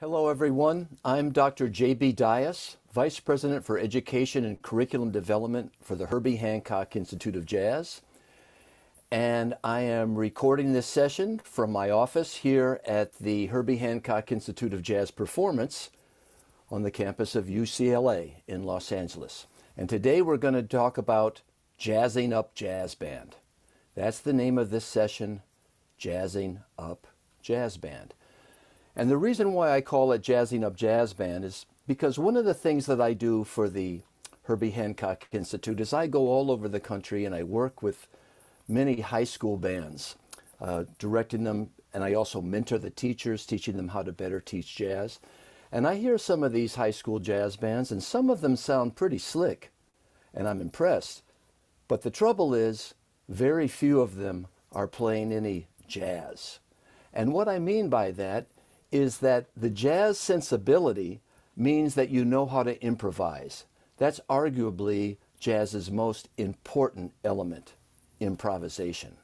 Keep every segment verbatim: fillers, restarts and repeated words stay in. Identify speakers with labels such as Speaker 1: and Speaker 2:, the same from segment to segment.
Speaker 1: Hello everyone, I'm Doctor J B Dyas, Vice President for Education and Curriculum Development for the Herbie Hancock Institute of Jazz, and I am recording this session from my office here at the Herbie Hancock Institute of Jazz Performance on the campus of U C L A in Los Angeles. And today we're going to talk about Jazzing Up Jazz Band. That's the name of this session, Jazzing Up Jazz Band. And the reason why I call it Jazzing Up Jazz Band is because one of the things that I do for the Herbie Hancock Institute is I go all over the country and I work with many high school bands, uh, directing them, and I also mentor the teachers, teaching them how to better teach jazz. And I hear some of these high school jazz bands, and some of them sound pretty slick, and I'm impressed. But the trouble is, very few of them are playing any jazz. And what I mean by that is that the jazz sensibility means that you know how to improvise. That's arguably jazz's most important element, improvisation.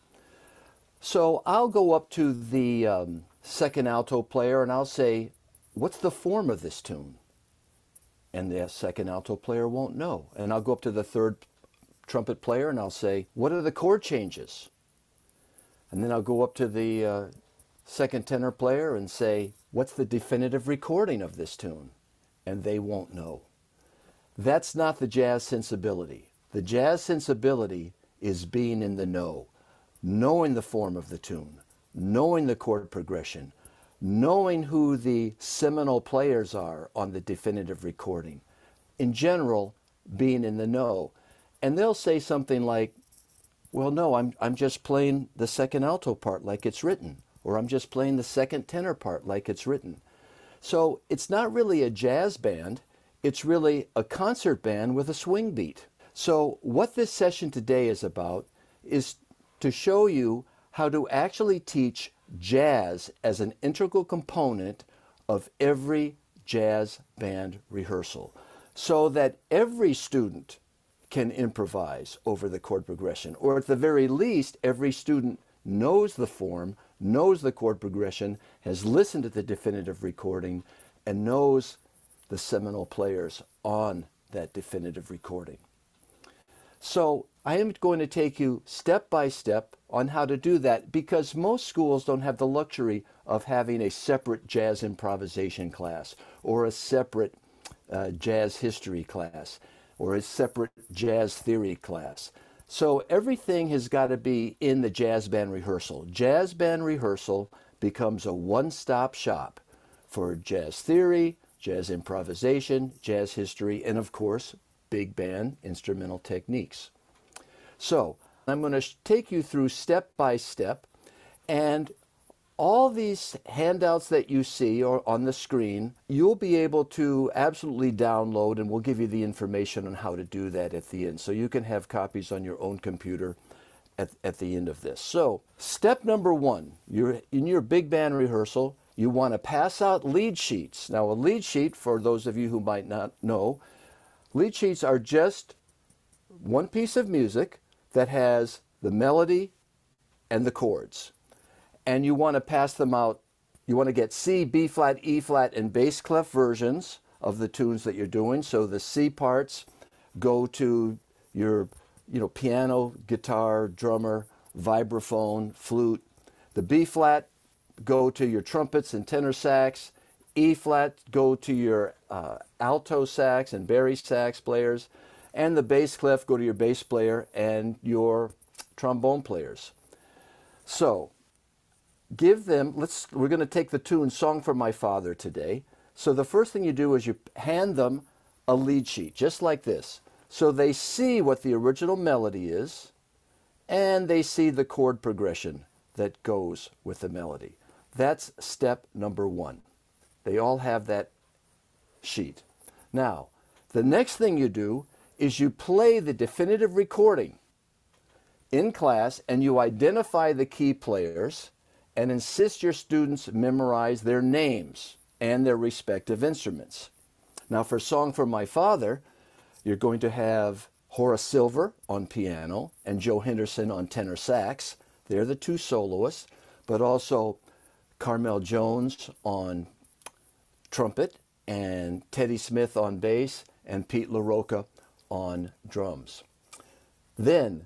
Speaker 1: So I'll go up to the um, second alto player and I'll say, what's the form of this tune? And the second alto player won't know. And I'll go up to the third trumpet player and I'll say, what are the chord changes? And then I'll go up to the uh, second tenor player and say, what's the definitive recording of this tune? And they won't know. That's not the jazz sensibility. The jazz sensibility is being in the know, knowing the form of the tune, knowing the chord progression, knowing who the seminal players are on the definitive recording. In general, being in the know. And they'll say something like, well, no, I'm, I'm just playing the second alto part like it's written, or I'm just playing the second tenor part like it's written. So it's not really a jazz band, it's really a concert band with a swing beat. So what this session today is about is to show you how to actually teach jazz as an integral component of every jazz band rehearsal, so that every student can improvise over the chord progression, or at the very least, every student knows the form, knows the chord progression, has listened to the definitive recording, and knows the seminal players on that definitive recording. So I am going to take you step by step on how to do that, because most schools don't have the luxury of having a separate jazz improvisation class, or a separate uh, jazz history class, or a separate jazz theory class. So everything has got to be in the jazz band rehearsal. Jazz band rehearsal becomes a one-stop shop for jazz theory, jazz improvisation, jazz history, and of course, big band instrumental techniques. So I'm going to take you through step by step, and all these handouts that you see or on the screen, you'll be able to absolutely download, and we'll give you the information on how to do that at the end. So you can have copies on your own computer at, at the end of this. So step number one, you're in your big band rehearsal, you want to pass out lead sheets. Now a lead sheet, for those of you who might not know, lead sheets are just one piece of music that has the melody and the chords. And you want to pass them out. You want to get C, B flat, E flat, and bass clef versions of the tunes that you're doing. So the C parts go to your, you know, piano, guitar, drummer, vibraphone, flute. The B flat go to your trumpets and tenor sax. E flat go to your uh, alto sax and bari sax players. And the bass clef go to your bass player and your trombone players. So give them, let's, we're going to take the tune Song for My Father today. So the first thing you do is you hand them a lead sheet, just like this. So they see what the original melody is, and they see the chord progression that goes with the melody. That's step number one. They all have that sheet. Now, the next thing you do is you play the definitive recording in class, and you identify the key players and insist your students memorize their names and their respective instruments. Now for Song for My Father, you're going to have Horace Silver on piano and Joe Henderson on tenor sax. They're the two soloists, but also Carmel Jones on trumpet, and Teddy Smith on bass, and Pete LaRocca on drums. Then,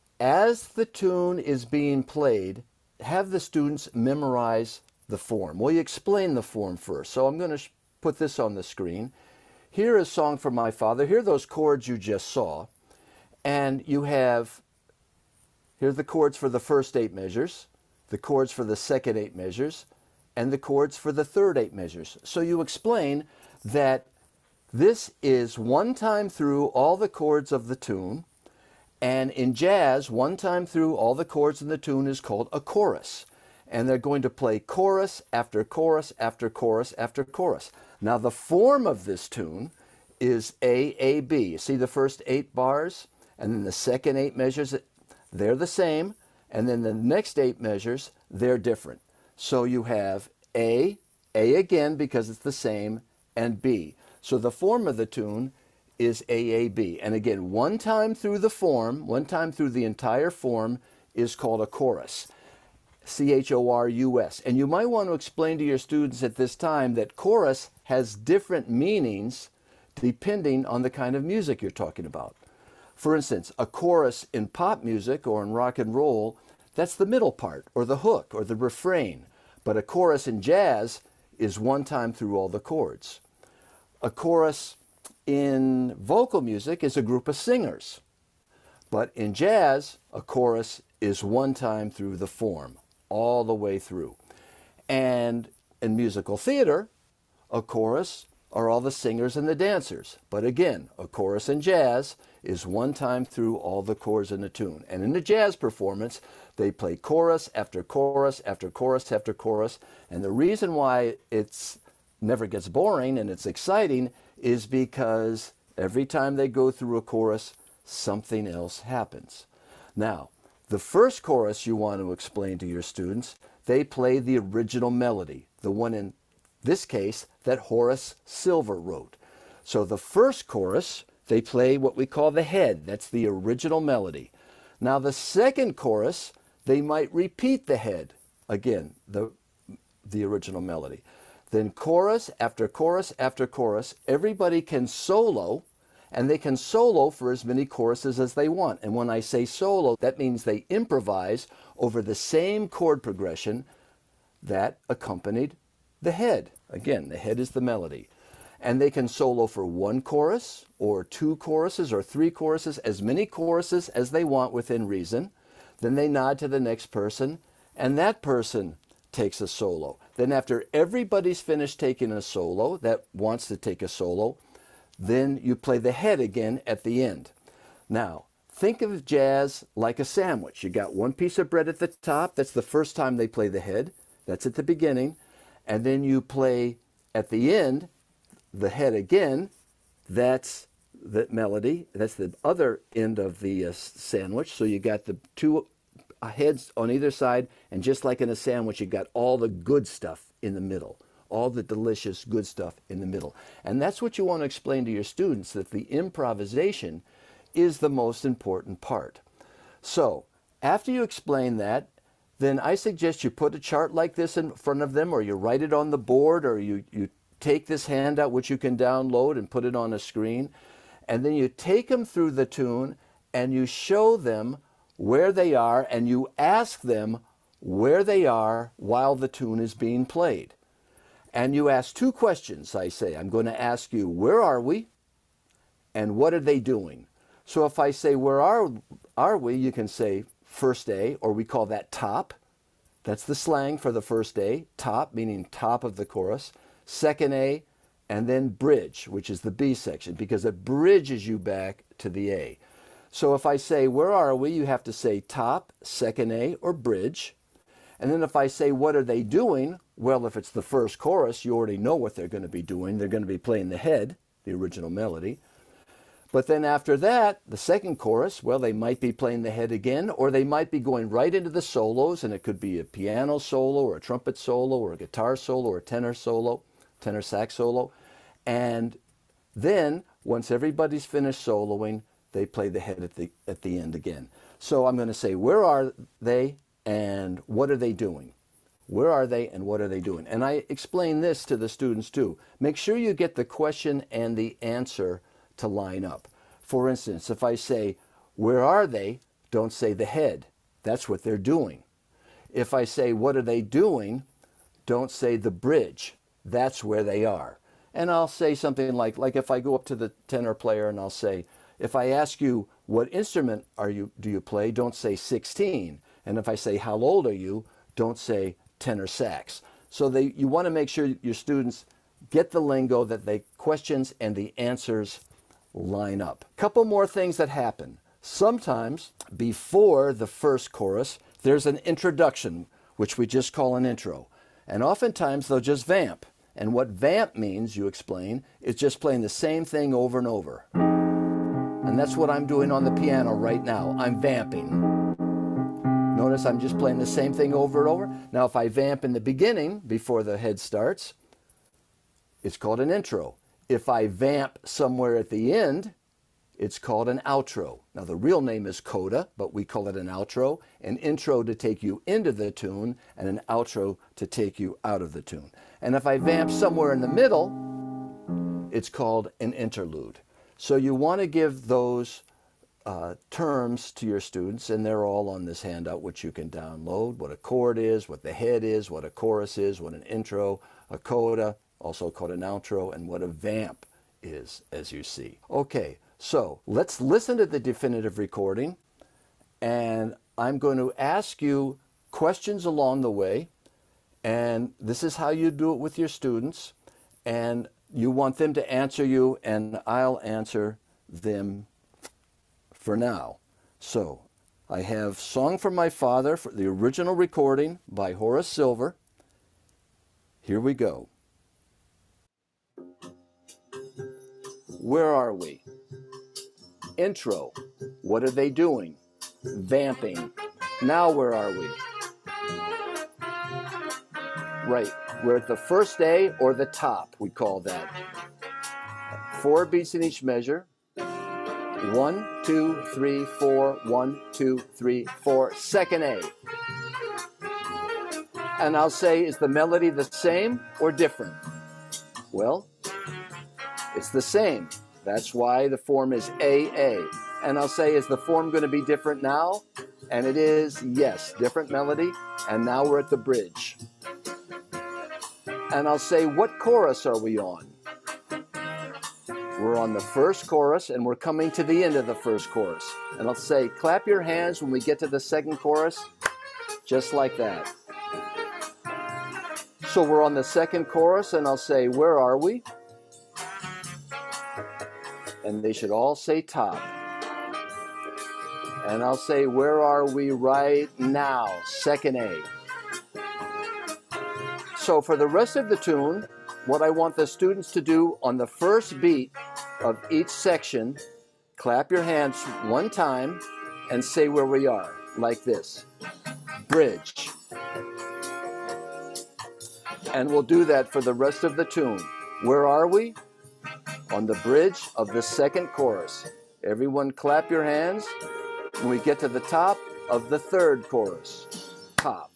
Speaker 1: as the tune is being played, have the students memorize the form. Well, you explain the form first. So I'm going to put this on the screen. Here is Song for My Father. Here are those chords you just saw. And you have, here are the chords for the first eight measures, the chords for the second eight measures, and the chords for the third eight measures. So you explain that this is one time through all the chords of the tune, and in jazz, one time through all the chords in the tune is called a chorus. And they're going to play chorus after chorus after chorus after chorus. Now the form of this tune is A, A, B. You see the first eight bars? And then the second eight measures, they're the same. And then the next eight measures, they're different. So you have A, A again because it's the same, and B. So the form of the tune is A A B. And again, one time through the form, one time through the entire form is called a chorus. C H O R U S. And you might want to explain to your students at this time that chorus has different meanings depending on the kind of music you're talking about. For instance, a chorus in pop music or in rock and roll, that's the middle part, or the hook, or the refrain. But a chorus in jazz is one time through all the chords. A chorus in vocal music is a group of singers. But in jazz, a chorus is one time through the form, all the way through. And in musical theater, a chorus are all the singers and the dancers. But again, a chorus in jazz is one time through all the chords in the tune. And in the jazz performance, they play chorus after chorus after chorus after chorus. And the reason why it's never gets boring and it's exciting is because every time they go through a chorus, something else happens. Now, the first chorus you want to explain to your students, they play the original melody, the one in this case that Horace Silver wrote. So the first chorus, they play what we call the head. That's the original melody. Now the second chorus, they might repeat the head, again, the, the original melody. Then chorus after chorus after chorus, everybody can solo, and they can solo for as many choruses as they want. And when I say solo, that means they improvise over the same chord progression that accompanied the head. Again, the head is the melody. And they can solo for one chorus, or two choruses, or three choruses, as many choruses as they want within reason. Then they nod to the next person, and that person takes a solo. Then after everybody's finished taking a solo, that wants to take a solo, then you play the head again at the end. Now, think of jazz like a sandwich. You got one piece of bread at the top. That's the first time they play the head. That's at the beginning. And then you play at the end the head again. That's the melody. That's the other end of the uh, sandwich. So you got the two heads on either side, and just like in a sandwich, you got all the good stuff in the middle, all the delicious good stuff in the middle. And that's what you want to explain to your students, that the improvisation is the most important part. So after you explain that, then I suggest you put a chart like this in front of them, or you write it on the board, or you, you take this handout, which you can download and put it on a screen, and then you take them through the tune and you show them where they are, and you ask them where they are while the tune is being played. And you ask two questions, I say. I'm going to ask you, where are we? And what are they doing? So if I say, where are, are we? You can say first A, or we call that top. That's the slang for the first A. Top, meaning top of the chorus. Second A, and then bridge, which is the B section, because it bridges you back to the A. So if I say, where are we? You have to say top, second A, or bridge. And then if I say, what are they doing? Well, if it's the first chorus, you already know what they're going to be doing. They're going to be playing the head, the original melody. But then after that, the second chorus, well, they might be playing the head again, or they might be going right into the solos, and it could be a piano solo, or a trumpet solo, or a guitar solo, or a tenor solo, tenor sax solo. And then, once everybody's finished soloing, they play the head at the, at the end again. So I'm going to say, where are they, and what are they doing? Where are they and what are they doing? And I explain this to the students too. Make sure you get the question and the answer to line up. For instance, if I say, where are they? Don't say the head. That's what they're doing. If I say, what are they doing? Don't say the bridge. That's where they are. And I'll say something like, like if I go up to the tenor player and I'll say, if I ask you, what instrument are you, do you play? Don't say sixteen. And if I say, how old are you? Don't say tenor sax. So they, you want to make sure your students get the lingo, that the questions and the answers line up. Couple more things that happen. Sometimes before the first chorus, there's an introduction, which we just call an intro. And oftentimes they'll just vamp. And what vamp means, you explain, is just playing the same thing over and over. And that's what I'm doing on the piano right now. I'm vamping. Notice I'm just playing the same thing over and over. Now if I vamp in the beginning, before the head starts, it's called an intro. If I vamp somewhere at the end, it's called an outro. Now the real name is coda, but we call it an outro. An intro to take you into the tune, and an outro to take you out of the tune. And if I vamp somewhere in the middle, it's called an interlude. So you want to give those uh, terms to your students, and they're all on this handout, which you can download. What a chord is, what the head is, what a chorus is, what an intro, a coda, also called an outro, and what a vamp is, as you see. Okay. So let's listen to the definitive recording, and I'm going to ask you questions along the way, and this is how you do it with your students, and you want them to answer you, and I'll answer them for now. So I have Song for My Father, for the original recording by Horace Silver. Here we go. Where are we? Intro. What are they doing? Vamping. Now where are we? Right. We're at the first A, or the top, we call that. Four beats in each measure. One, two, three, four. One, two, three, four. Second A. And I'll say, is the melody the same or different? Well, it's the same. That's why the form is A A. And I'll say, is the form going to be different now? And it is, yes, different melody. And now we're at the bridge. And I'll say, what chorus are we on? We're on the first chorus, and we're coming to the end of the first chorus. And I'll say, clap your hands when we get to the second chorus, just like that. So we're on the second chorus, and I'll say, where are we? And they should all say top. And I'll say, where are we right now? Second A. So for the rest of the tune, what I want the students to do on the first beat of each section, clap your hands one time and say where we are, like this. Bridge. And we'll do that for the rest of the tune. Where are we? On the bridge of the second chorus. Everyone clap your hands when we get to the top of the third chorus. Top.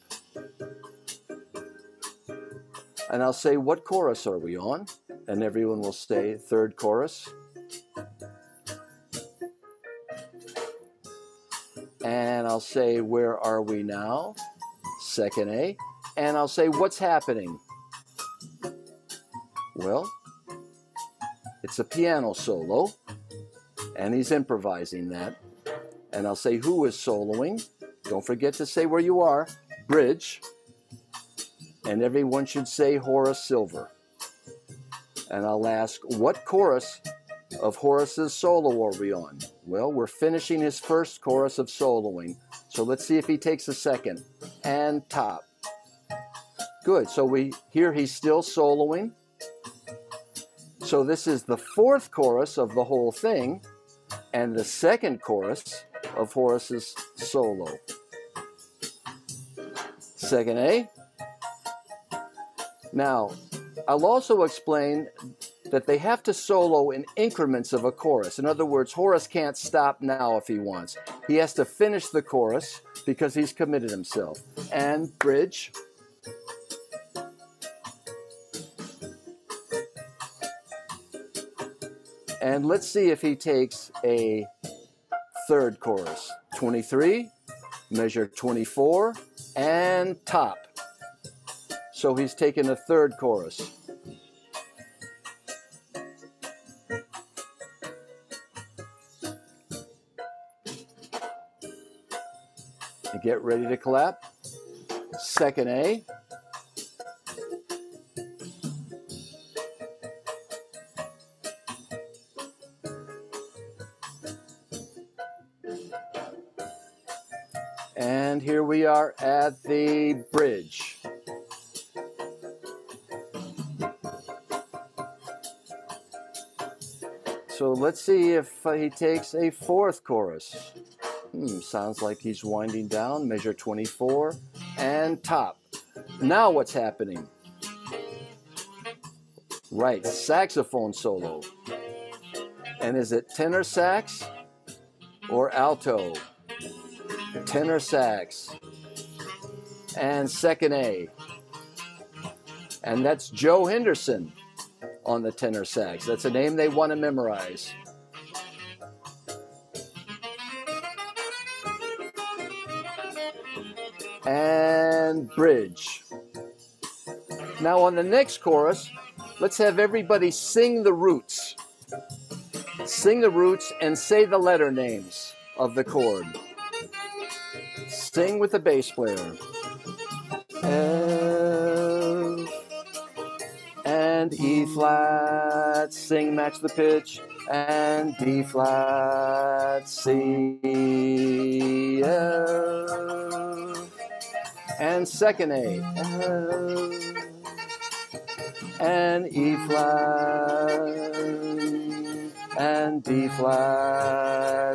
Speaker 1: And I'll say, what chorus are we on? And everyone will say, third chorus. And I'll say, where are we now? Second A. And I'll say, what's happening? Well, it's a piano solo, and he's improvising that. And I'll say, who is soloing? Don't forget to say where you are. Bridge. And everyone should say Horace Silver. And I'll ask, what chorus of Horace's solo are we on? Well, we're finishing his first chorus of soloing. So let's see if he takes a second. And top. Good. So we hear he's still soloing. So this is the fourth chorus of the whole thing, and the second chorus of Horace's solo. Second A. Now, I'll also explain that they have to solo in increments of a chorus. In other words, Horace can't stop now if he wants. He has to finish the chorus because he's committed himself. And bridge. And let's see if he takes a third chorus. twenty-three, measure twenty-four, and top. So he's taken a third chorus. And get ready to clap. Second A. And here we are at the bridge. So let's see if uh, he takes a fourth chorus. Hmm, sounds like he's winding down, measure twenty-four, and top. Now what's happening? Right, saxophone solo. And is it tenor sax or alto? Tenor sax. And second A. And that's Joe Henderson on the tenor sax. That's a name they want to memorize. And bridge. Now on the next chorus, let's have everybody sing the roots. Sing the roots and say the letter names of the chord. Sing with the bass player. F and E flat, sing, match the pitch, and D flat, C, F, and second A, F, and E flat, and D flat,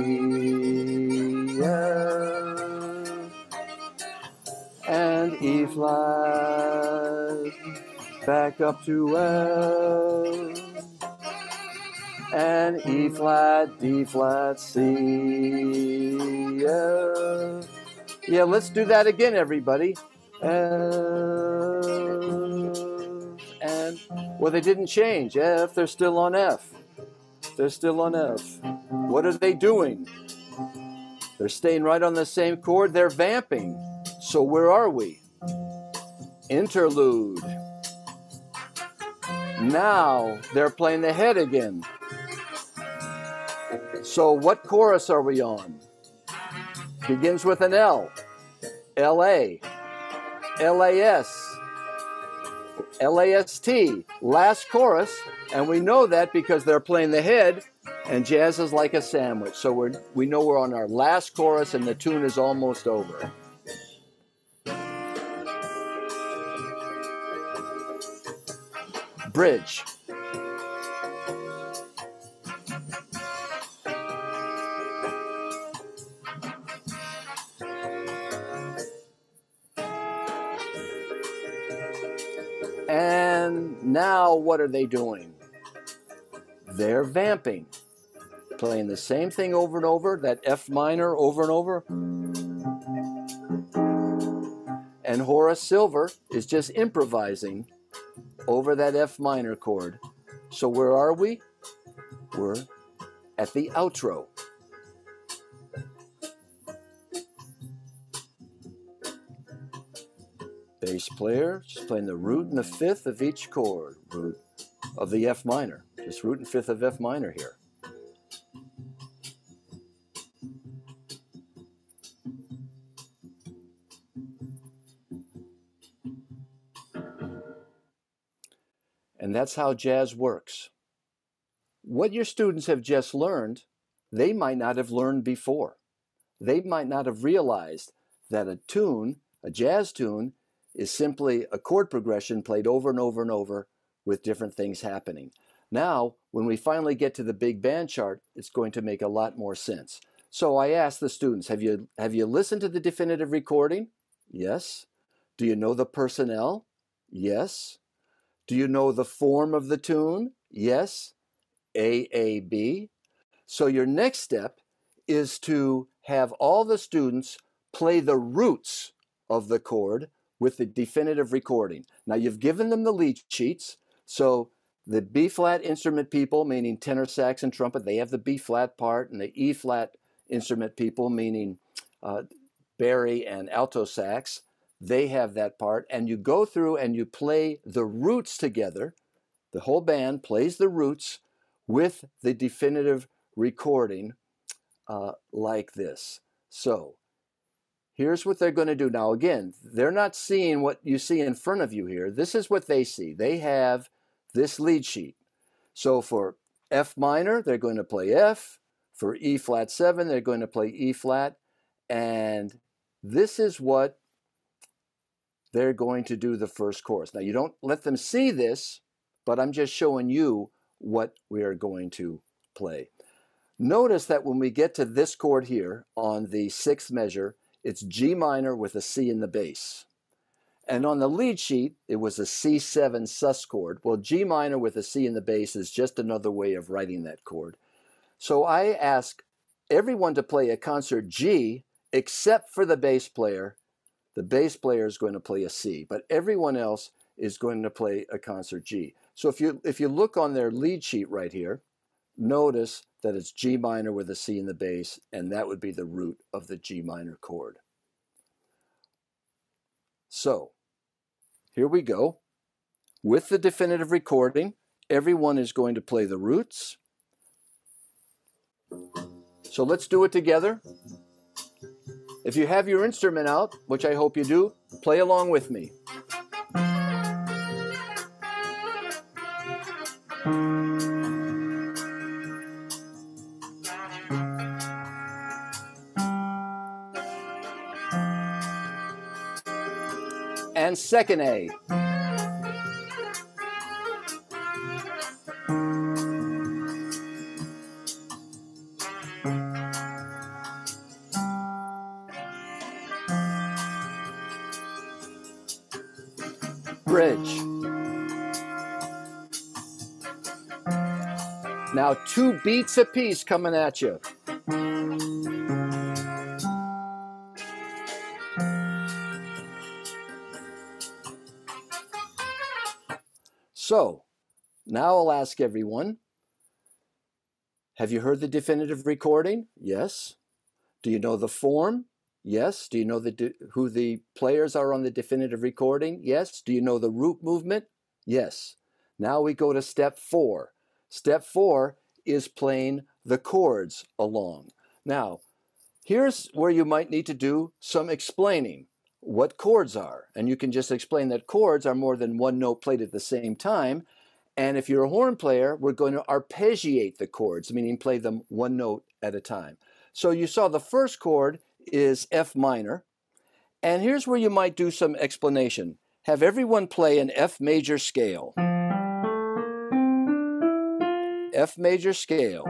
Speaker 1: C, F, and E flat, back up to F, and E flat, D flat, C, F. Yeah, let's do that again, everybody. F, and, well, they didn't change. F, they're still on F. They're still on F. What are they doing? They're staying right on the same chord. They're vamping. So where are we? Interlude. Now they're playing the head again. So what chorus are we on? Begins with an L. L A. L A S. L A S T. Last chorus. And we know that because they're playing the head and jazz is like a sandwich. So we're, we know we're on our last chorus and the tune is almost over. Bridge. And now what are they doing? They're vamping, playing the same thing over and over, that F minor over and over. And Horace Silver is just improvising over that F minor chord. So where are we? We're at the outro. Bass player just playing the root and the fifth of each chord, root of the F minor, just root and fifth of F minor here. And that's how jazz works. What your students have just learned, they might not have learned before. They might not have realized that a tune, a jazz tune, is simply a chord progression played over and over and over with different things happening. Now, when we finally get to the big band chart, it's going to make a lot more sense. So I asked the students, have you, have you listened to the definitive recording? Yes. Do you know the personnel? Yes. Do you know the form of the tune? Yes. A, A, B. So your next step is to have all the students play the roots of the chord with the definitive recording. Now you've given them the lead sheets, so the B-flat instrument people, meaning tenor sax and trumpet, they have the B-flat part, and the E-flat instrument people, meaning uh, bari and alto sax, they have that part, and you go through and you play the roots together. The whole band plays the roots with the definitive recording uh, like this. So here's what they're going to do. Now again, they're not seeing what you see in front of you here. This is what they see. They have this lead sheet. So for F minor, they're going to play F. For E flat seven, they're going to play E flat. And this is what they're going to do the first chorus. Now you don't let them see this, but I'm just showing you what we are going to play. Notice that when we get to this chord here on the sixth measure, it's G minor with a C in the bass. And on the lead sheet, it was a C seven sus chord. Well, G minor with a C in the bass is just another way of writing that chord. So I ask everyone to play a concert G except for the bass player. The bass player is going to play a C, but everyone else is going to play a concert G. So if you, if you look on their lead sheet right here, notice that it's G minor with a C in the bass, and that would be the root of the G minor chord. So here we go. With the definitive recording, everyone is going to play the roots. So let's do it together. If you have your instrument out, which I hope you do, play along with me. And second A. Bridge. Now two beats apiece coming at you. So, now I'll ask everyone, have you heard the definitive recording? Yes. Do you know the form? Yes. Do you know the who the players are on the definitive recording? Yes. Do you know the root movement? Yes. Now we go to step four. Step four is playing the chords along. Now, here's where you might need to do some explaining what chords are. And you can just explain that chords are more than one note played at the same time. And if you're a horn player, we're going to arpeggiate the chords, meaning play them one note at a time. So you saw the first chord is F minor. And here's where you might do some explanation. Have everyone play an F major scale. F major scale.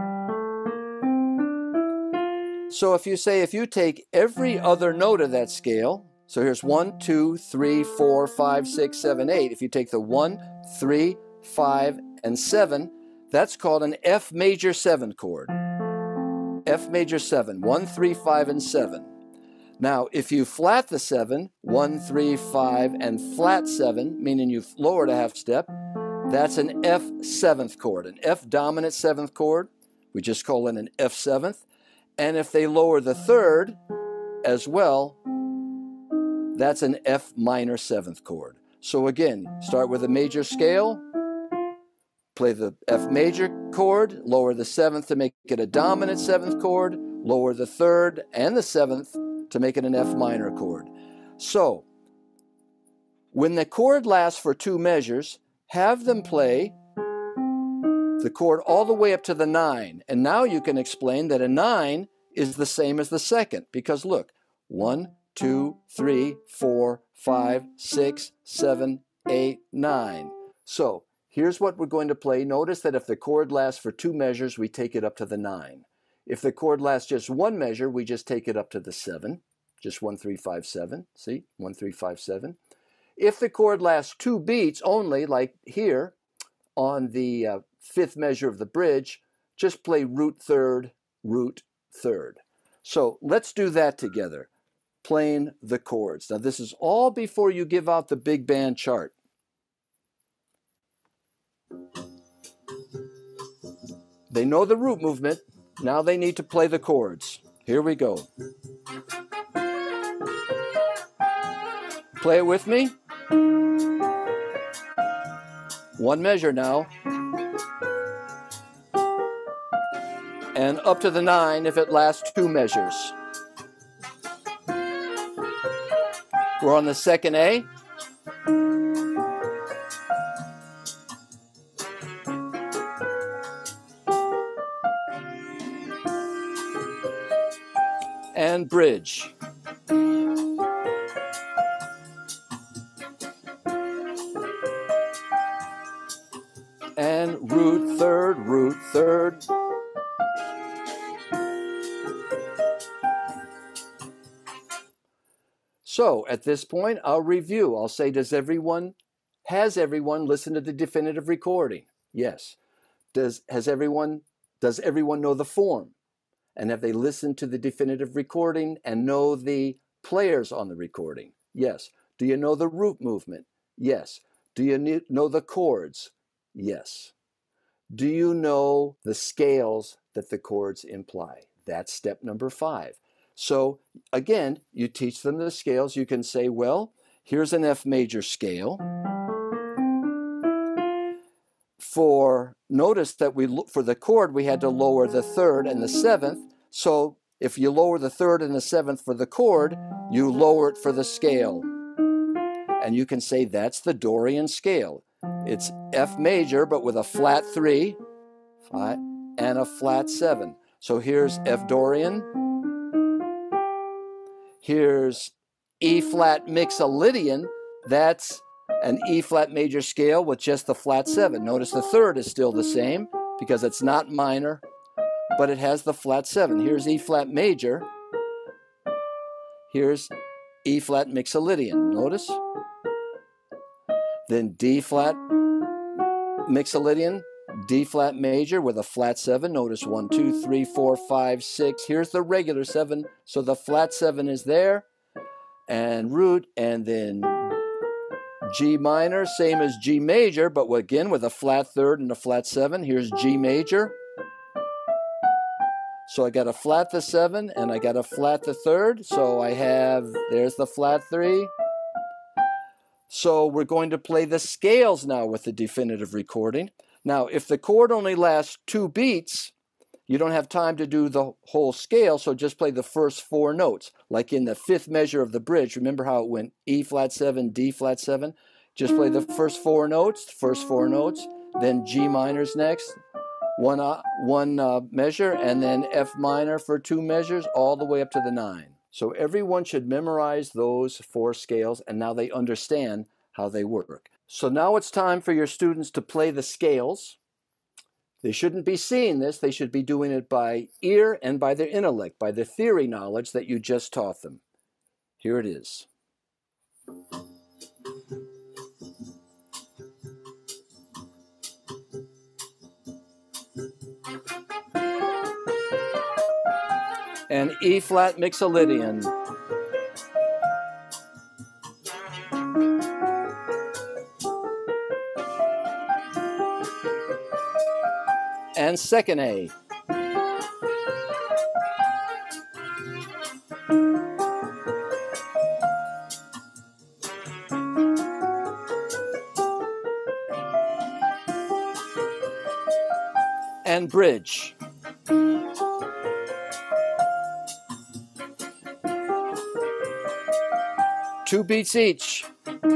Speaker 1: So if you say, if you take every other note of that scale, so here's one, two, three, four, five, six, seven, eight. If you take the one, three, five, and seven, that's called an F major seven chord. F major seven, one, three, five, and seven. Now, if you flat the seven, one, three, five, and flat seven, meaning you lowered a half step, that's an F seventh chord, an F dominant seventh chord. We just call it an F seventh. And if they lower the third as well, that's an F minor seventh chord. So again, start with a major scale, play the F major chord, lower the seventh to make it a dominant seventh chord, lower the third and the seventh to make it an F minor chord. So, when the chord lasts for two measures, have them play the chord all the way up to the nine. And now you can explain that a nine is the same as the second, because look, one, two, three, four, five, six, seven, eight, nine. So here's what we're going to play. Notice that if the chord lasts for two measures, we take it up to the nine. If the chord lasts just one measure, we just take it up to the seven. Just one, three, five, seven. See? One, three, five, seven. If the chord lasts two beats only, like here on the uh, fifth measure of the bridge, just play root third, root third. So let's do that together. playing the chords. Now this is all before you give out the big band chart. They know the root movement. Now they need to play the chords. Here we go. Play it with me. One measure now. And up to the nine if it lasts two measures. We're on the second A. And bridge. And root third, root third. So at this point, I'll review. I'll say, does everyone, has everyone listened to the definitive recording? Yes. Does, has everyone, does everyone know the form? And have they listened to the definitive recording and know the players on the recording? Yes. Do you know the root movement? Yes. Do you know the chords? Yes. Do you know the scales that the chords imply? That's step number five. So again, you teach them the scales. You can say, well, here's an F major scale. For, notice that we, for the chord, we had to lower the third and the seventh. So if you lower the third and the seventh for the chord, you lower it for the scale. And you can say that's the Dorian scale. It's F major, but with a flat three, five, and a flat seven. So here's F Dorian. Here's E flat mixolydian. That's an E flat major scale with just the flat seven. Notice the third is still the same because it's not minor, but it has the flat seven. Here's E flat major. Here's E flat mixolydian. Notice. Then D flat mixolydian, D flat major with a flat seven. Notice one, two, three, four, five, six. Here's the regular seven. So the flat seven is there. And root, and then G minor, same as G major, but again with a flat third and a flat seven. Here's G major. So I got a flat the seven and I got a flat the third. So I have, there's the flat three. So we're going to play the scales now with the definitive recording. Now, if the chord only lasts two beats, you don't have time to do the whole scale, so just play the first four notes. Like in the fifth measure of the bridge, remember how it went E flat seven, D flat seven? Just play the first four notes, first four notes, then G minor's next, one, uh, one uh, measure, and then F minor for two measures, all the way up to the nine. So everyone should memorize those four scales, and now they understand how they work. So now it's time for your students to play the scales. They shouldn't be seeing this. They should be doing it by ear and by their intellect, by the theory knowledge that you just taught them. Here it is. And E flat mixolydian. And second A. And bridge. Two beats each.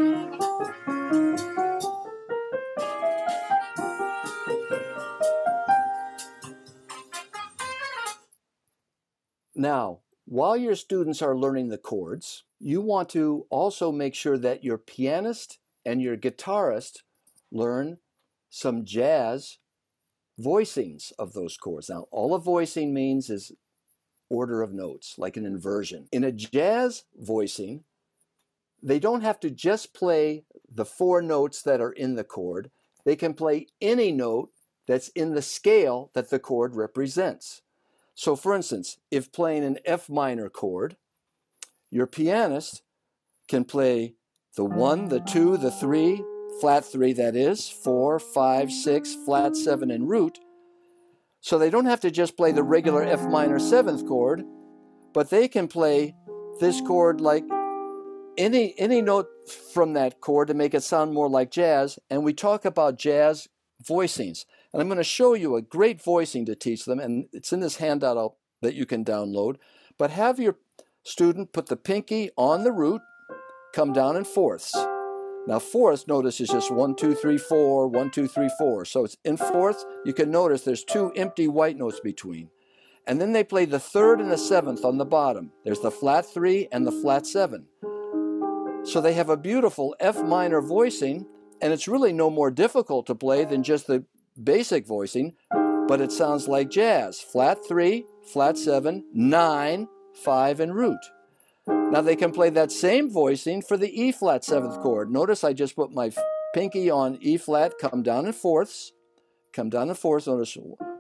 Speaker 1: Now, while your students are learning the chords, you want to also make sure that your pianist and your guitarist learn some jazz voicings of those chords. Now, all a voicing means is order of notes, like an inversion. In a jazz voicing, they don't have to just play the four notes that are in the chord. They can play any note that's in the scale that the chord represents. So for instance, if playing an F minor chord, your pianist can play the one, the two, the three, flat three that is, four, five, six, flat seven, and root. So they don't have to just play the regular F minor seventh chord, but they can play this chord like any, any note from that chord to make it sound more like jazz. And we talk about jazz voicings. And I'm going to show you a great voicing to teach them, and it's in this handout that you can download. But have your student put the pinky on the root, come down in fourths. Now fourths, notice, is just one, two, three, four, one, two, three, four. So it's in fourths. You can notice there's two empty white notes between. And then they play the third and the seventh on the bottom. There's the flat three and the flat seven. So they have a beautiful F minor voicing, and it's really no more difficult to play than just the basic voicing, but it sounds like jazz. Flat three, flat seven, nine, five, and root. Now they can play that same voicing for the E flat seventh chord. Notice I just put my pinky on E flat, come down in fourths, come down in fourths. Notice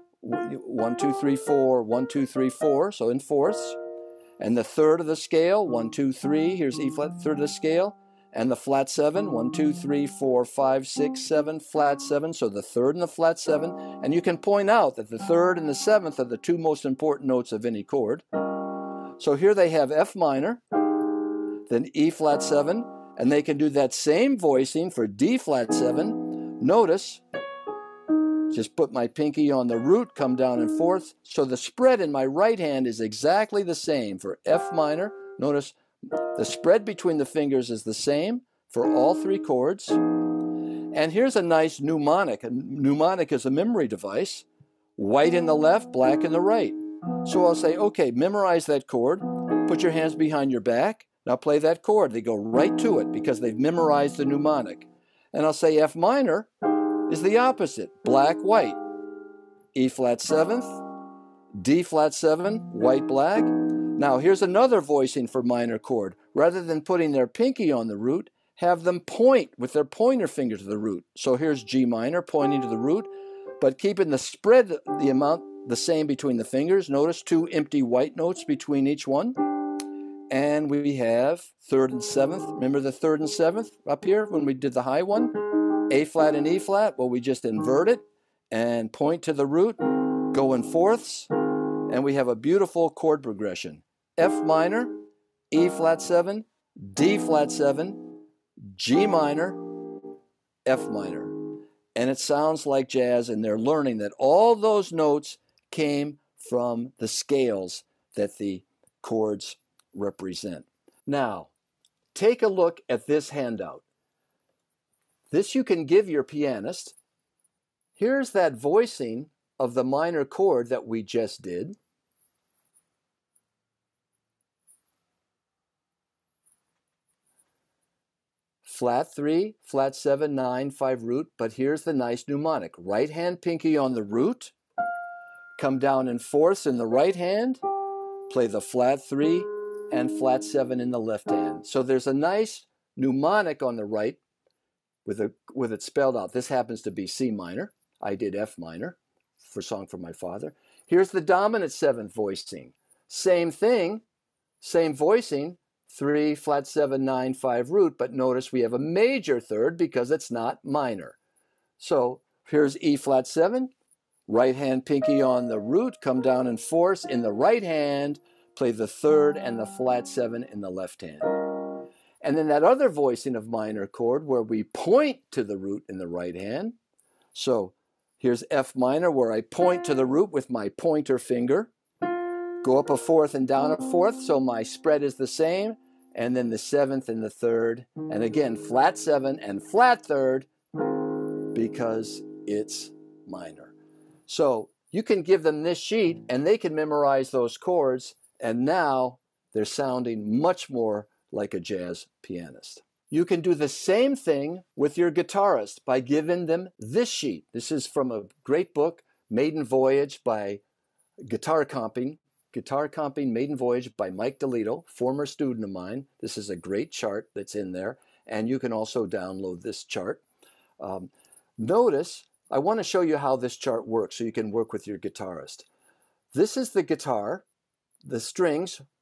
Speaker 1: one, two, three, four, one, two, three, four, so in fourths. And the third of the scale, one, two, three, here's E flat, third of the scale. And the flat seven, one, two, three, four, five, six, seven, flat seven, so the third and the flat seven. And you can point out that the third and the seventh are the two most important notes of any chord. So here they have F minor, then E flat seven, and they can do that same voicing for D flat seven. Notice, just put my pinky on the root, come down in fourths. So the spread in my right hand is exactly the same for F minor. Notice the spread between the fingers is the same for all three chords. And here's a nice mnemonic. A mnemonic is a memory device. White in the left, black in the right. So I'll say, okay, memorize that chord. Put your hands behind your back. Now play that chord. They go right to it because they've memorized the mnemonic. And I'll say F minor is the opposite. Black, white. E flat seventh, D flat seven, white, black. Now here's another voicing for minor chord. Rather than putting their pinky on the root, have them point with their pointer finger to the root. So here's G minor pointing to the root, but keeping the spread, the amount the same between the fingers. Notice two empty white notes between each one. And we have third and seventh. Remember the third and seventh up here when we did the high one? A flat and E flat. Well, we just invert it and point to the root, go in fourths, and we have a beautiful chord progression. F minor, E flat seven, D flat seven, G minor, F minor. And it sounds like jazz, and they're learning that all those notes came from the scales that the chords represent. Now, take a look at this handout. This you can give your pianist. Here's that voicing of the minor chord that we just did. Flat three, flat seven, nine, five root, but here's the nice mnemonic. Right hand pinky on the root, come down in fourths in the right hand, play the flat three and flat seven in the left hand. So there's a nice mnemonic on the right with, a, with it spelled out. This happens to be C minor. I did F minor for Song for My Father. Here's the dominant seventh voicing. Same thing, same voicing, three, flat seven, nine, five root, but notice we have a major third because it's not minor. So here's E flat seven, right hand pinky on the root, come down in fourths in the right hand, play the third and the flat seven in the left hand. And then that other voicing of minor chord where we point to the root in the right hand. So here's F minor where I point to the root with my pointer finger. Go up a fourth and down a fourth, so my spread is the same. And then the seventh and the third. And again, flat seven and flat third because it's minor. So you can give them this sheet and they can memorize those chords. And now they're sounding much more like a jazz pianist. You can do the same thing with your guitarist by giving them this sheet. This is from a great book, Maiden Voyage by Guitar Comping. Guitar Comping Maiden Voyage by Mike DeLito, former student of mine. This is a great chart that's in there, and you can also download this chart. Um, notice, I want to show you how this chart works so you can work with your guitarist. This is the guitar. The strings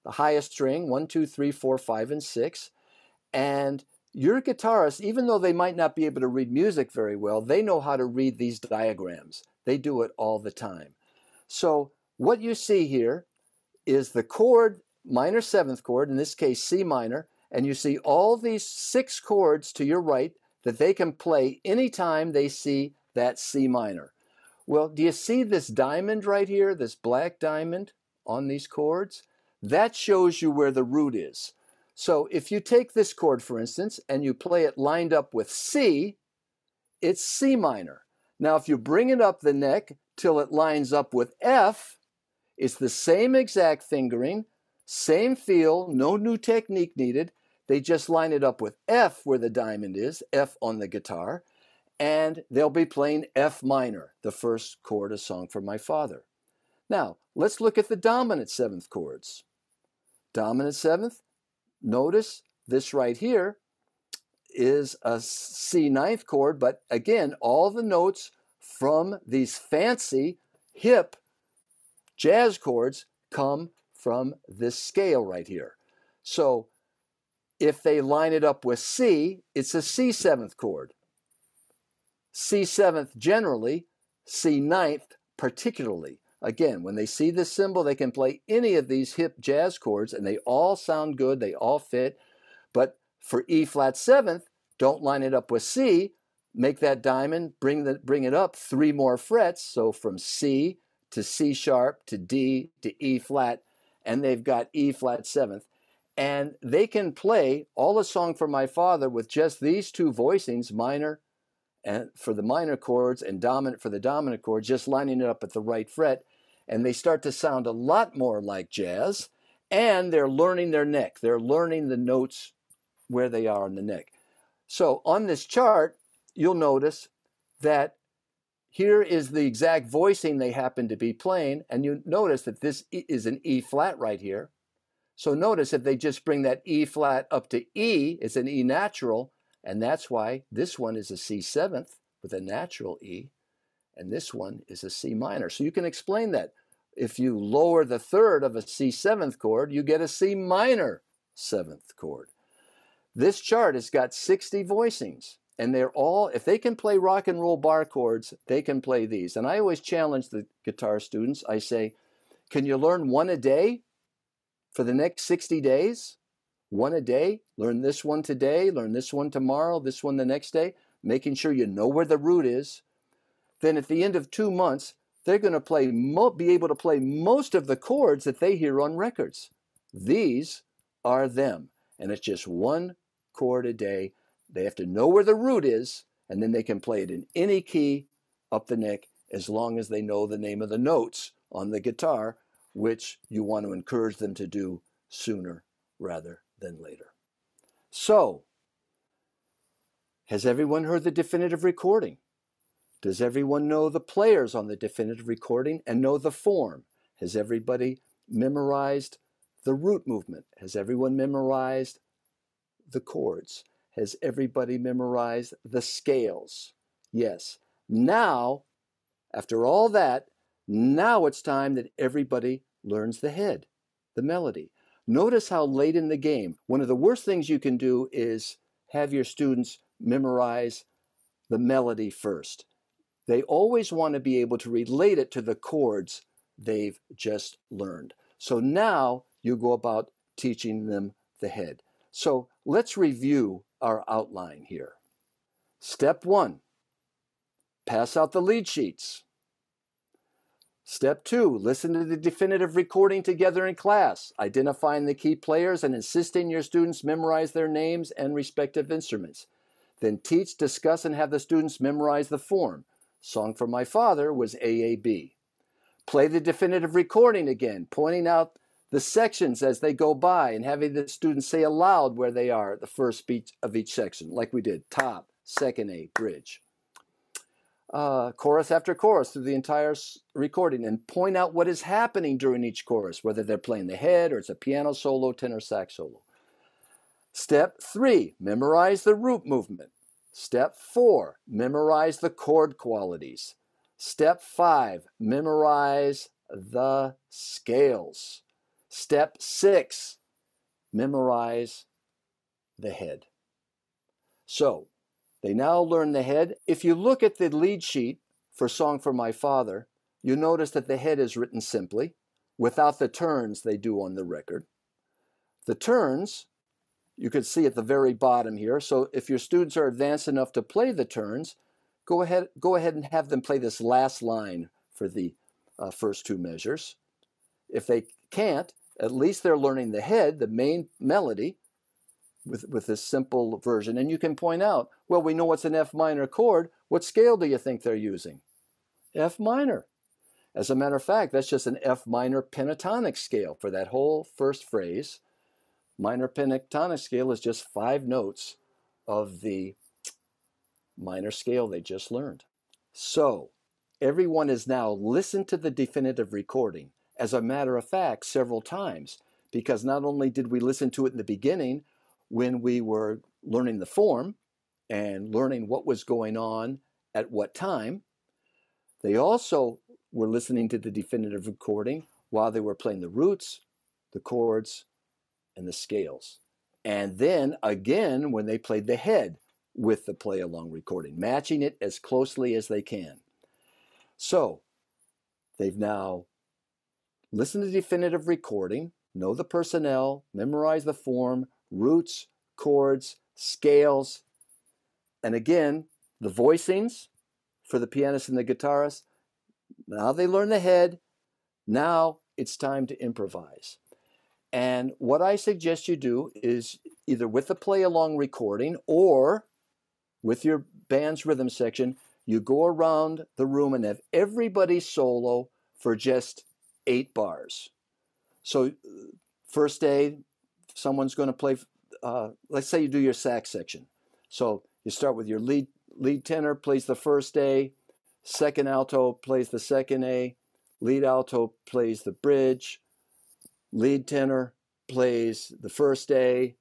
Speaker 1: the highest string, one, two, three, four, five, and six. And your guitarists, even though they might not be able to read music very well, they know how to read these diagrams. They do it all the time. So what you see here is the chord, minor seventh chord, in this case C minor, and you see all these six chords to your right that they can play anytime they see that C minor. Well, do you see this diamond right here, this black diamond on these chords? That shows you where the root is. So if you take this chord, for instance, and you play it lined up with C, it's C minor. Now, if you bring it up the neck till it lines up with F, it's the same exact fingering, same feel, no new technique needed. They just line it up with F where the diamond is, F on the guitar, and they'll be playing F minor, the first chord, A Song for My Father. Now, let's look at the dominant seventh chords. Dominant seventh, notice this right here is a C ninth chord, but again, all the notes from these fancy, hip jazz chords come from this scale right here. So if they line it up with C, it's a C seventh chord. C seventh generally, C ninth particularly. Again, when they see this symbol, they can play any of these hip jazz chords, and they all sound good, they all fit. But for E flat seventh, don't line it up with C, make that diamond, bring, the, bring it up three more frets, so from C to C sharp to D to E flat, and they've got E flat seventh. And they can play all A Song for My Father with just these two voicings, minor and for the minor chords and dominant for the dominant chords, just lining it up at the right fret. And they start to sound a lot more like jazz, and they're learning their neck. They're learning the notes where they are on the neck. So on this chart, you'll notice that here is the exact voicing they happen to be playing, and you notice that this is an E flat right here. So notice if they just bring that E flat up to E, it's an E natural, and that's why this one is a C seventh with a natural E, and this one is a C minor. So you can explain that. If you lower the third of a C seventh chord, you get a C minor seventh chord. This chart has got sixty voicings, and they're all, if they can play rock and roll bar chords, they can play these. And I always challenge the guitar students. I say, can you learn one a day for the next sixty days? One a day? Learn this one today, learn this one tomorrow, this one the next day, making sure you know where the root is. Then at the end of two months, they're going to play, be able to play most of the chords that they hear on records. These are them, and it's just one chord a day. They have to know where the root is, and then they can play it in any key up the neck as long as they know the name of the notes on the guitar, which you want to encourage them to do sooner rather than later. So, has everyone heard the definitive recording? Does everyone know the players on the definitive recording and know the form? Has everybody memorized the root movement? Has everyone memorized the chords? Has everybody memorized the scales? Yes. Now, after all that, now it's time that everybody learns the head, the melody. Notice how late in the game, one of the worst things you can do is have your students memorize the melody first. They always want to be able to relate it to the chords they've just learned. So now you go about teaching them the head. So let's review our outline here. Step one, pass out the lead sheets. Step two, listen to the definitive recording together in class, identifying the key players and insisting your students memorize their names and respective instruments. Then teach, discuss, and have the students memorize the form. Song for My Father was A A B. Play the definitive recording again, pointing out the sections as they go by and having the students say aloud where they are at the first beat of each section, like we did, top, second A, bridge. Uh, chorus after chorus through the entire recording, and point out what is happening during each chorus, whether they're playing the head or it's a piano solo, tenor sax solo. Step three, memorize the root movement. Step four, memorize the chord qualities. Step five, memorize the scales. Step six, memorize the head. So they now learn the head. If you look at the lead sheet for Song for My Father, you notice that the head is written simply, without the turns they do on the record. The turns, you can see at the very bottom here. So if your students are advanced enough to play the turns, go ahead, go ahead and have them play this last line for the uh, first two measures. If they can't, at least they're learning the head, the main melody, with, with this simple version. And you can point out, well, we know it's an F minor chord. What scale do you think they're using? F minor. As a matter of fact, that's just an F minor pentatonic scale for that whole first phrase. Minor pentatonic scale is just five notes of the minor scale they just learned. So everyone has now listened to the definitive recording, as a matter of fact, several times, because not only did we listen to it in the beginning when we were learning the form and learning what was going on at what time, they also were listening to the definitive recording while they were playing the roots, the chords, and the scales. And then again when they played the head with the play-along recording, matching it as closely as they can. So they've now listened to the definitive recording, know the personnel, memorize the form, roots, chords, scales, and again, the voicings for the pianist and the guitarist. Now they learn the head. Now it's time to improvise. And what I suggest you do is either with the play-along recording or with your band's rhythm section, you go around the room and have everybody solo for just eight bars. So first day, someone's going to play, uh, let's say you do your sax section. So you start with your lead, lead tenor plays the first A, second alto plays the second A, lead alto plays the bridge, lead tenor plays the first A,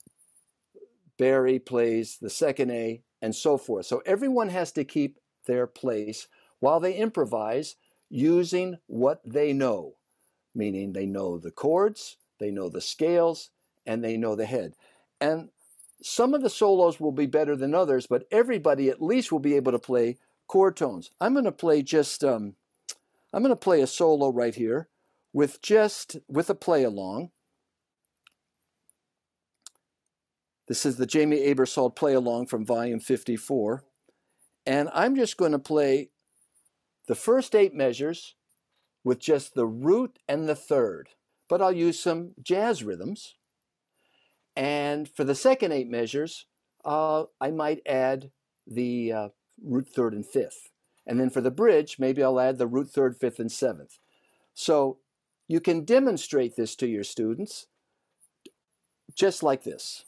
Speaker 1: Barry plays the second A, and so forth. So everyone has to keep their place while they improvise using what they know, meaning they know the chords, they know the scales, and they know the head. And some of the solos will be better than others, but everybody at least will be able to play chord tones. I'm going to play just, um, I'm going to play a solo right here with just, with a play along. This is the Jamie Aebersold play along from volume fifty-four. And I'm just going to play the first eight measures with just the root and the third, but I'll use some jazz rhythms. And for the second eight measures, uh, I might add the uh, root third and fifth. And then for the bridge, maybe I'll add the root third, fifth, and seventh. So you can demonstrate this to your students just like this.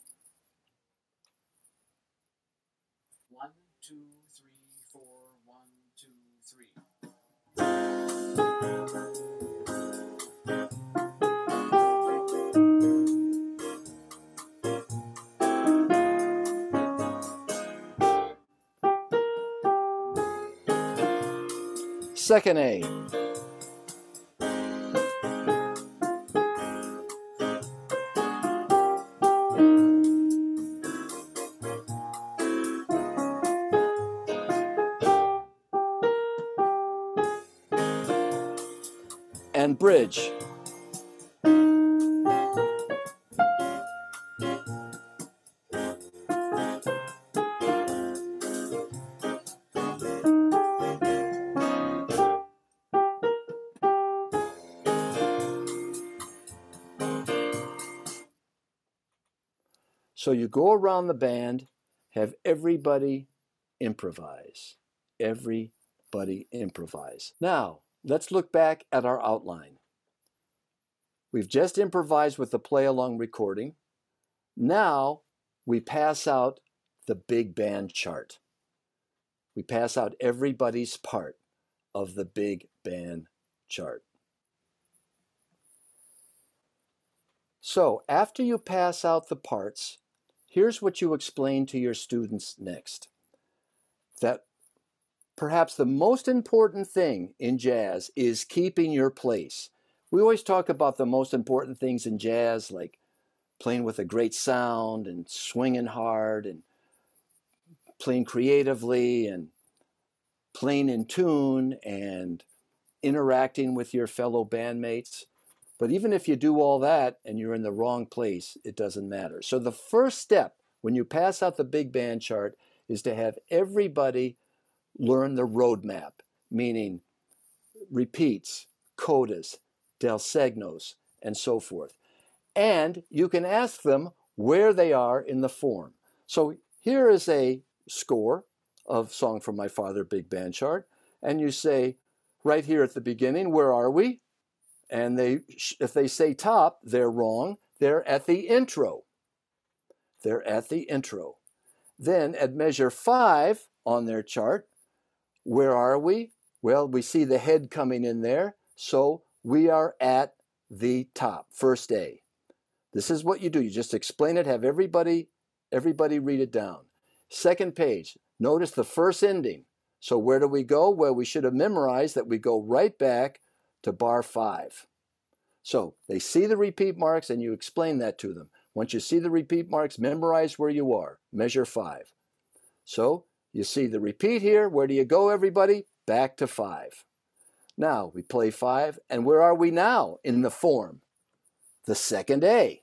Speaker 2: One, two, three, four, one, two, three.
Speaker 1: Second A. And bridge. So you go around the band, have everybody improvise. Everybody improvise. Now, let's look back at our outline. We've just improvised with the play-along recording. Now we pass out the big band chart. We pass out everybody's part of the big band chart. So after you pass out the parts, here's what you explain to your students next. That perhaps the most important thing in jazz is keeping your place. We always talk about the most important things in jazz, like playing with a great sound and swinging hard and playing creatively and playing in tune and interacting with your fellow bandmates. But even if you do all that and you're in the wrong place, it doesn't matter. So the first step when you pass out the big band chart is to have everybody learn the roadmap, meaning repeats, codas, del segnos, and so forth. And you can ask them where they are in the form. So here is a score of Song for My Father Big Band Chart, and you say right here at the beginning, where are we? And they, if they say top, they're wrong. They're at the intro. They're at the intro. Then at measure five on their chart, where are we? Well, we see the head coming in there, so we are at the top, first A. This is what you do. You just explain it, have everybody, everybody read it down. Second page, notice the first ending. So where do we go? Well, we should have memorized that we go right back to bar five. So they see the repeat marks and you explain that to them. Once you see the repeat marks, memorize where you are, measure five. So you see the repeat here. Where do you go, everybody? Back to five. Now we play five, and where are we now in the form? The second A.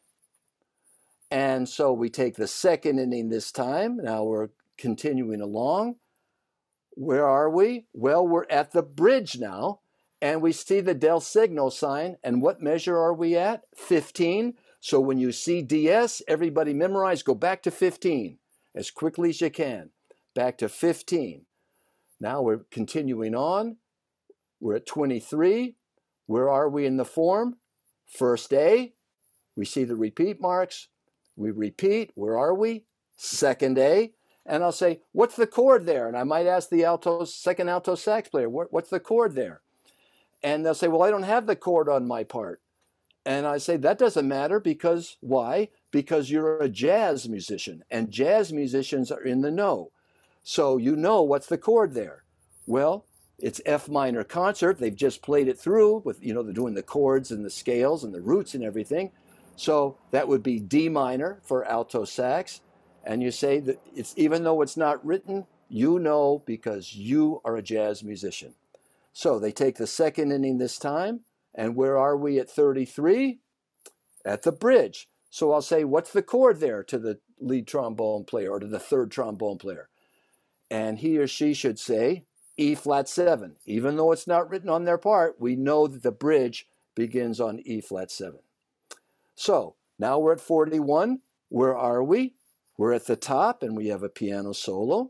Speaker 1: And so we take the second ending this time. Now we're continuing along. Where are we? Well, we're at the bridge now, and we see the del signo sign. And what measure are we at? fifteen. So when you see Dyas, everybody memorize, go back to fifteen as quickly as you can. Back to fifteen. Now we're continuing on. We're at twenty-three. Where are we in the form? First A. We see the repeat marks. We repeat. Where are we? Second A. And I'll say, what's the chord there? And I might ask the alto, second alto sax player, what's the chord there? And they'll say, well, I don't have the chord on my part. And I say, that doesn't matter because, why? Because you're a jazz musician, and jazz musicians are in the know. So you know what's the chord there. Well, it's F minor concert. They've just played it through with, you know, they're doing the chords and the scales and the roots and everything. So that would be D minor for alto sax. And you say that it's, even though it's not written, you know because you are a jazz musician. So they take the second inning this time. And where are we at thirty-three? At the bridge. So I'll say, what's the chord there to the lead trombone player or to the third trombone player? And he or she should say E flat seven. Even though it's not written on their part, we know that the bridge begins on E flat seven. So now we're at forty-one. Where are we? We're at the top and we have a piano solo.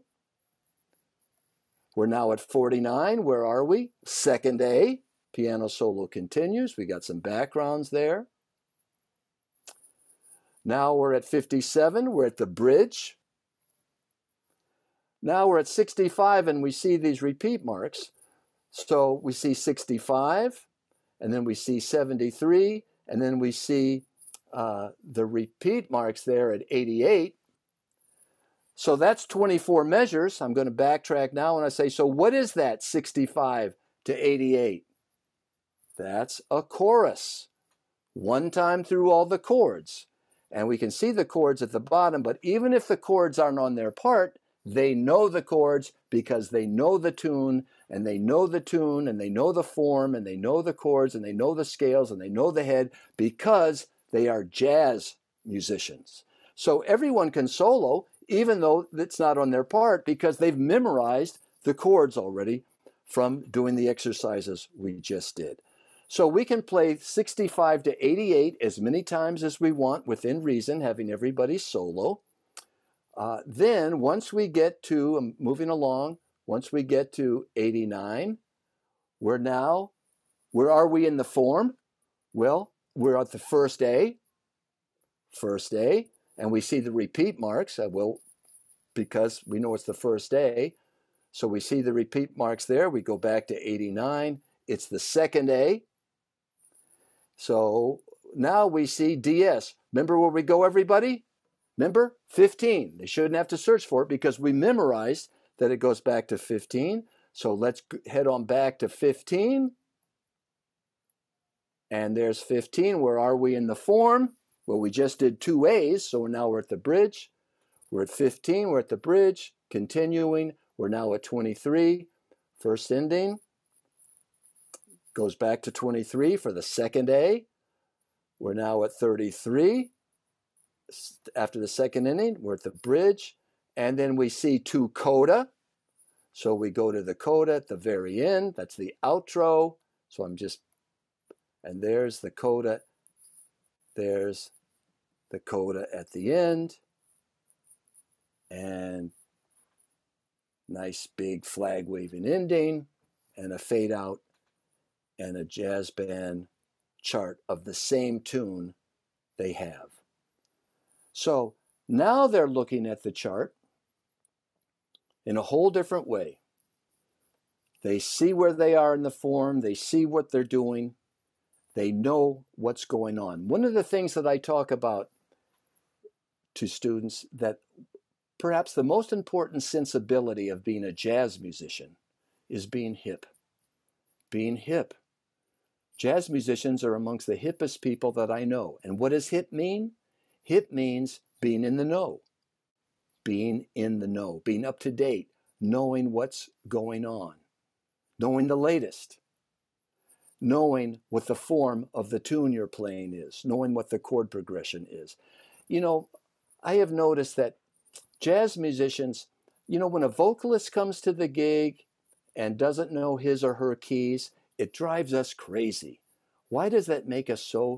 Speaker 1: We're now at forty-nine. Where are we? Second A. Piano solo continues. We got some backgrounds there. Now we're at fifty-seven. We're at the bridge. Now we're at sixty-five and we see these repeat marks. So we see sixty-five, and then we see seventy-three, and then we see uh, the repeat marks there at eighty-eight. So that's twenty-four measures. I'm going to backtrack now and I say, so what is that sixty-five to eighty-eight? That's a chorus. One time through all the chords. And we can see the chords at the bottom, but even if the chords aren't on their part, they know the chords because they know the tune, and they know the tune, and they know the form, and they know the chords, and they know the scales, and they know the head because they are jazz musicians. So everyone can solo, even though it's not on their part, because they've memorized the chords already from doing the exercises we just did. So we can play sixty-five to eighty-eight as many times as we want within reason, having everybody solo. Uh, then once we get to, um, moving along, once we get to eighty-nine, we're now, where are we in the form? Well, we're at the first A, first A, and we see the repeat marks. Uh, well, because we know it's the first A, so we see the repeat marks there. We go back to eighty-nine. It's the second A. So now we see Dyas. Remember where we go, everybody? Remember? fifteen. They shouldn't have to search for it because we memorized that it goes back to fifteen. So let's head on back to fifteen. And there's fifteen. Where are we in the form? Well, we just did two A's, so now we're at the bridge. We're at fifteen, we're at the bridge. Continuing, we're now at twenty-three. First ending goes back to twenty-three for the second A. We're now at thirty-three. After the second ending, we're at the bridge. And then we see two coda. So we go to the coda at the very end. That's the outro. So I'm just, and there's the coda. There's the coda at the end. And nice big flag waving ending and a fade out and a jazz band chart of the same tune they have. So now they're looking at the chart in a whole different way. They see where they are in the form, they see what they're doing, they know what's going on. One of the things that I talk about to students, that perhaps the most important sensibility of being a jazz musician is being hip. Being hip. Jazz musicians are amongst the hippest people that I know. And what does hip mean? Hip means being in the know. Being in the know, being up to date, knowing what's going on, knowing the latest, knowing what the form of the tune you're playing is, knowing what the chord progression is. You know, I have noticed that jazz musicians, you know, when a vocalist comes to the gig and doesn't know his or her keys, it drives us crazy. Why does that make us so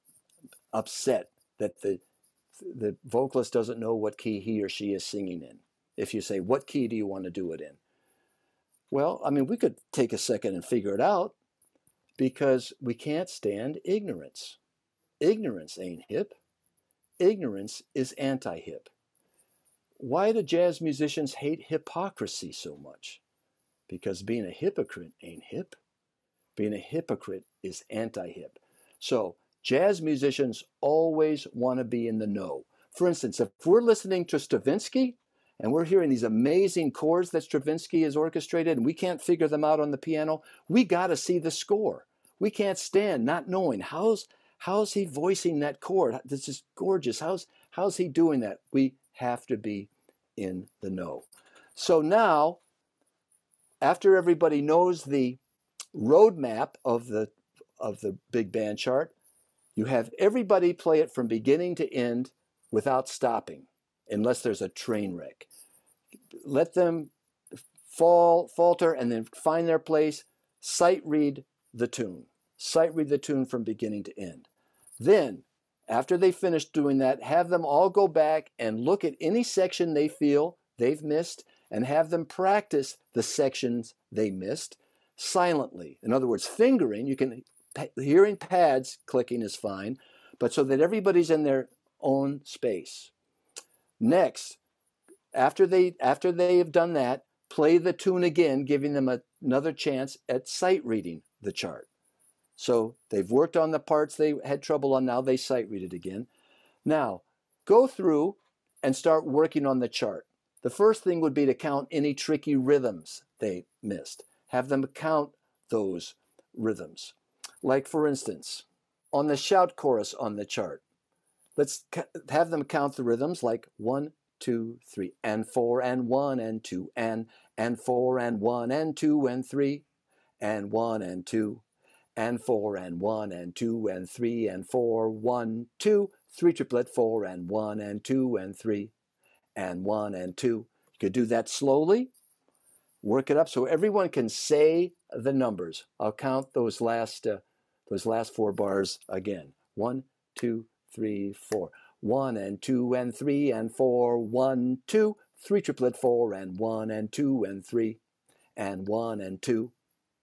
Speaker 1: upset that the the vocalist doesn't know what key he or she is singing in? If you say, what key do you want to do it in? Well, I mean, we could take a second and figure it out, because we can't stand ignorance. Ignorance ain't hip. Ignorance is anti-hip. Why do jazz musicians hate hypocrisy so much? Because being a hypocrite ain't hip. Being a hypocrite is anti-hip. So jazz musicians always want to be in the know. For instance, if we're listening to Stravinsky and we're hearing these amazing chords that Stravinsky has orchestrated and we can't figure them out on the piano, we got to see the score. We can't stand not knowing how's how's he voicing that chord. This is gorgeous. How's how's he doing that? We have to be in the know. So now, after everybody knows the roadmap of the of the big band chart, you have everybody play it from beginning to end without stopping, unless there's a train wreck. Let them fall, falter, and then find their place. Sight read the tune. Sight read the tune from beginning to end. Then, after they finish doing that, have them all go back and look at any section they feel they've missed and have them practice the sections they missed silently. In other words, fingering. You can, hearing pads clicking is fine, but so that everybody's in their own space. Next, after they after they have done that, play the tune again, giving them a, another chance at sight reading the chart. So they've worked on the parts they had trouble on, now they sight read it again. Now, go through and start working on the chart. The first thing would be to count any tricky rhythms they missed. Have them count those rhythms. Like, for instance, on the shout chorus on the chart, let's have them count the rhythms like one, two, three, and four, and one, and two, and, and four, and one, and two, and three, and one, and two, and four, and one, and two, and three, and four, one, two, three triplet, four, and one, and two, and three, and one, and two. You could do that slowly. Work it up so everyone can say the numbers. I'll count those last uh, those last four bars again. One, two, three, four. One and two and three and four. One, two, three triplet, four and one and two and three and one and two.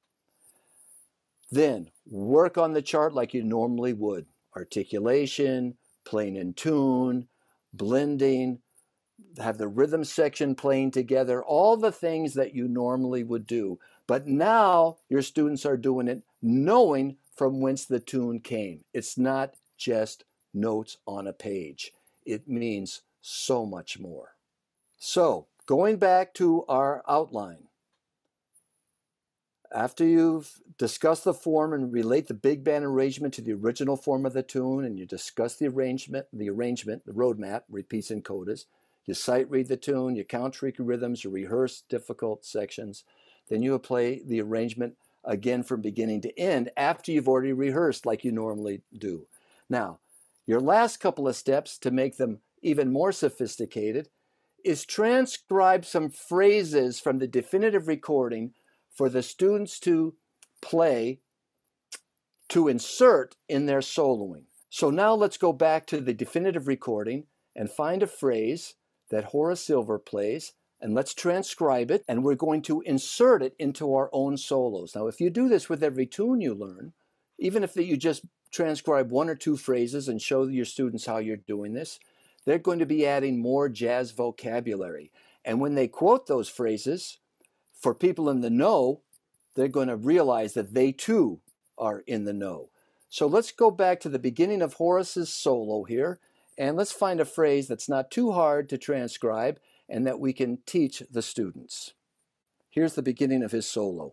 Speaker 1: Then work on the chart like you normally would. Articulation, playing in tune, blending, have the rhythm section playing together, all the things that you normally would do. But now your students are doing it knowing from whence the tune came. It's not just notes on a page. It means so much more. So, going back to our outline, After you've discussed the form and relate the big band arrangement to the original form of the tune, and you discuss the arrangement, the arrangement, the roadmap, repeats and codas, you sight read the tune, you count tricky rhythms, you rehearse difficult sections, then you play the arrangement again from beginning to end after you've already rehearsed like you normally do. Now, your last couple of steps to make them even more sophisticated is transcribe some phrases from the definitive recording for the students to play, to insert in their soloing. So now let's go back to the definitive recording and find a phrase that Horace Silver plays, and let's transcribe it, and we're going to insert it into our own solos. Now, if you do this with every tune you learn, even if you just transcribe one or two phrases and show your students how you're doing this, they're going to be adding more jazz vocabulary. And when they quote those phrases, for people in the know, they're going to realize that they too are in the know. So let's go back to the beginning of Horace's solo here, and let's find a phrase that's not too hard to transcribe and that we can teach the students. Here's the beginning of his solo.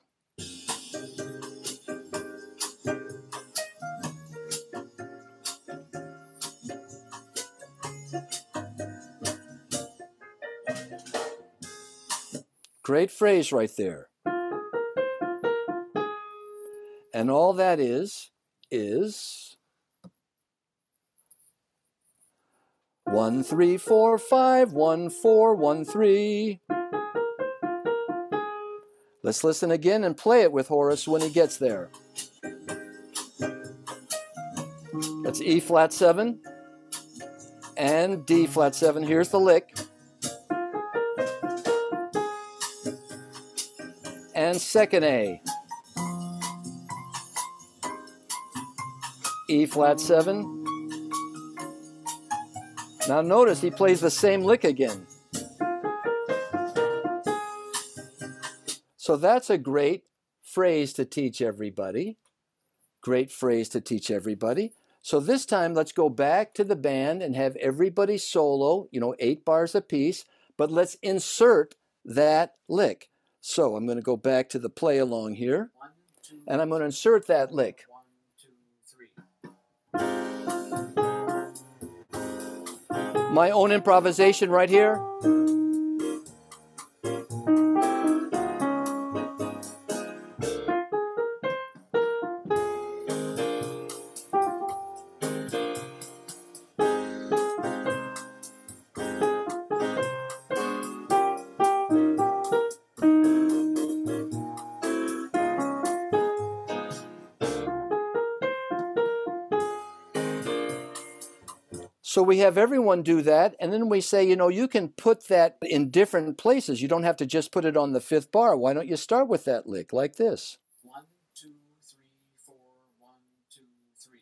Speaker 1: Great phrase right there. And all that is, is one, three, four, five, one, four, one, three. Let's listen again and play it with Horace when he gets there. That's E flat seven and D flat seven. Here's the lick. And second A. E flat seven. Now notice he plays the same lick again. So that's a great phrase to teach everybody. Great phrase to teach everybody. So this time let's go back to the band and have everybody solo, you know, eight bars apiece, but let's insert that lick. So I'm going to go back to the play along here, one, two, and I'm going to insert that lick.
Speaker 2: One, two, three.
Speaker 1: My own improvisation right here. So we have everyone do that, and then we say, you know, you can put that in different places. You don't have to just put it on the fifth bar. Why don't you start with that lick like this?
Speaker 2: One, two, three, four, one, two, three.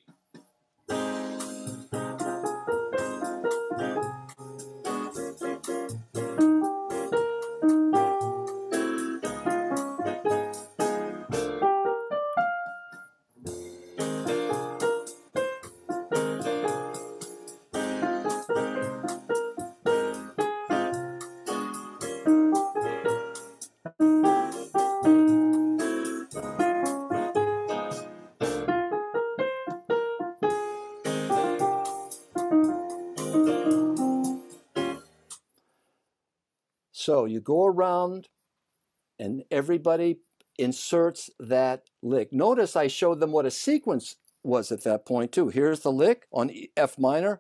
Speaker 1: So you go around and everybody inserts that lick. Notice I showed them what a sequence was at that point too. Here's the lick on F minor.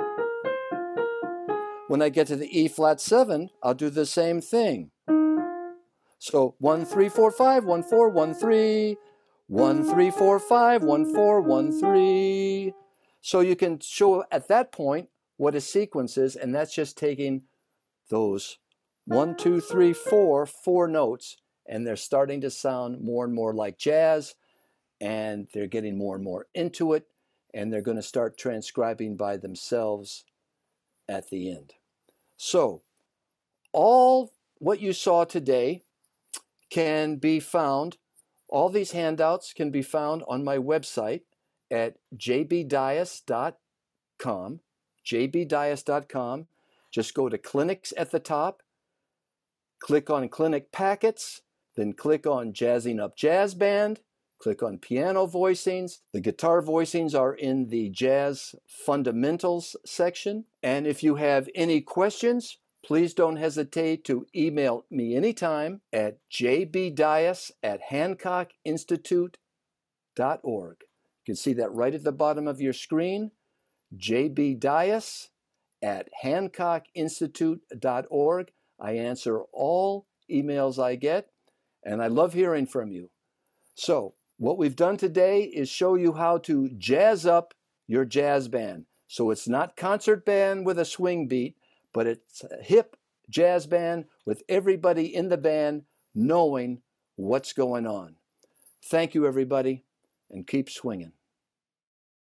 Speaker 1: When I get to the E flat seven, I'll do the same thing. So one, three, four, five, one, four, one, three, one, three, four, five, one, four, one, three. So you can show at that point what a sequence is, and that's just taking those one, two, three, four, four notes, and they're starting to sound more and more like jazz, and they're getting more and more into it, and they're going to start transcribing by themselves at the end. So all what you saw today can be found, all these handouts can be found on my website at j b dyas dot com, j b dyas dot com. Just go to clinics at the top, click on clinic packets, then click on Jazzing Up Jazz Band, click on Piano Voicings. The guitar voicings are in the Jazz Fundamentals section. And if you have any questions, please don't hesitate to email me anytime at j b dyas at hancock institute dot org. You can see that right at the bottom of your screen, j b dyas at hancock institute dot org. I answer all emails I get, and I love hearing from you. So, what we've done today is show you how to jazz up your jazz band. So it's not concert band with a swing beat, but it's a hip jazz band with everybody in the band knowing what's going on. Thank you, everybody, and keep swinging.